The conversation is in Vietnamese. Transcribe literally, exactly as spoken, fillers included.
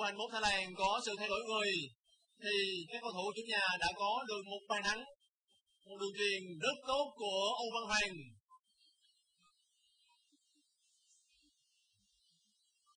hành mốt Thái Lan có sự thay đổi người thì các cầu thủ chủ nhà đã có được một bàn thắng, một đường truyền rất tốt của Âu Văn Hoàng.